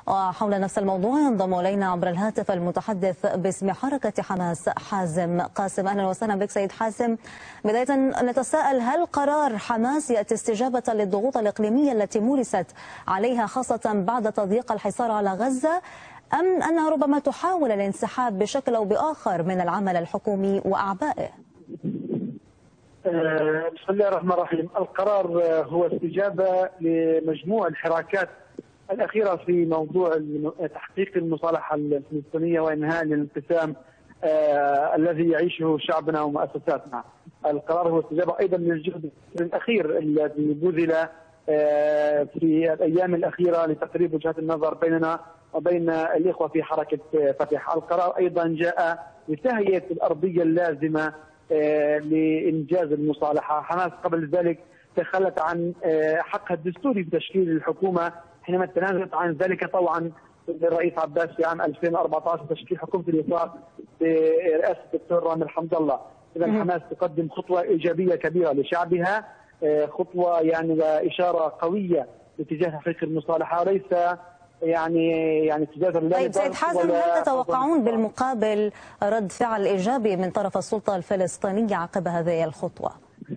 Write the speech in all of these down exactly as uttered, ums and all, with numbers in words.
وحول نفس الموضوع ينضم إلينا عبر الهاتف المتحدث باسم حركة حماس حازم قاسم. أهلا وسهلا بك سيد حازم. بداية نتساءل، هل قرار حماس يأتي استجابة للضغوط الإقليمية التي مورست عليها خاصة بعد تضييق الحصار على غزة، أم أنها ربما تحاول الانسحاب بشكل أو بآخر من العمل الحكومي وأعبائه؟ بسم الله الرحمن الرحيم. القرار هو استجابة لمجموع الحراكات الأخيرة في موضوع تحقيق المصالحة الفلسطينية وإنهاء الانقسام آه الذي يعيشه شعبنا ومؤسساتنا. القرار هو استجابة أيضا للجهد الأخير الذي بذل آه في الأيام الأخيرة لتقريب وجهات النظر بيننا وبين الإخوة في حركة فتح. القرار أيضا جاء لتهيئة الأرضية اللازمة آه لإنجاز المصالحة. حماس قبل ذلك تخلت عن حقها الدستوري في تشكيل الحكومة حينما تنازلت عن ذلك طوعا للرئيس عباس في عام ألفين وأربعة عشر تشكيل حكومة الوفاق برئاسة الدكتور رامي حمد الله. إذا حماس تقدم خطوة إيجابية كبيرة لشعبها، خطوة يعني وإشارة قوية باتجاه تحقيق المصالحة وليس يعني يعني اتجاه. طيب سيد حازم، هل تتوقعون بالمقابل رد فعل إيجابي من طرف السلطة الفلسطينية عقب هذه الخطوة؟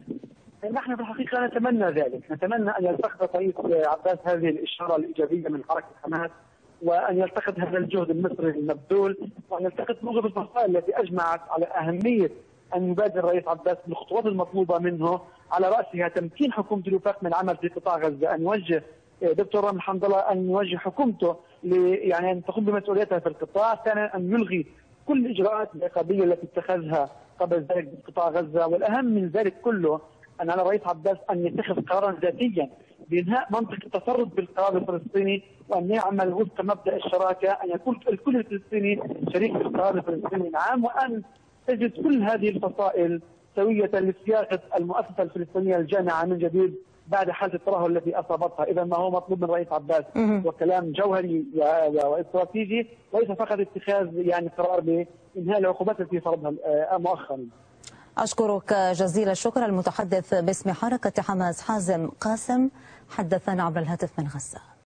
نحن في الحقيقة نتمنى ذلك، نتمنى أن يلتقط رئيس عباس هذه الإشارة الإيجابية من حركة حماس، وأن يلتقط هذا الجهد المصري المبذول، وأن يلتقط موقف الفصائل التي أجمعت على أهمية أن يبادر الرئيس عباس بالخطوات المطلوبة منه، على رأسها تمكين حكومة الوفاق من العمل في قطاع غزة، أن يوجه دكتور رامي حمد الله أن يوجه حكومته يعني أن تقوم بمسؤوليتها في القطاع، ثانيا أن يلغي كل الإجراءات العقابية التي اتخذها قبل ذلك في قطاع غزة، والأهم من ذلك كله أن على الرئيس عباس أن يتخذ قرارا ذاتيا بإنهاء منطق التفرد بالقرار الفلسطيني، وأن يعمل وفق مبدأ الشراكة، أن يكون الكل الفلسطيني شريك في القرار الفلسطيني العام، وأن تجد كل هذه الفصائل سوية لصياغة المؤسسة الفلسطينية الجامعة من جديد بعد حالة الترهل التي أصابتها. إذا ما هو مطلوب من الرئيس عباس وكلام جوهري واستراتيجي، وليس فقط اتخاذ يعني قرار بإنهاء العقوبات التي فرضها مؤخرا. أشكرك جزيل الشكر. المتحدث باسم حركة حماس حازم قاسم حدثنا عبر الهاتف من غزة.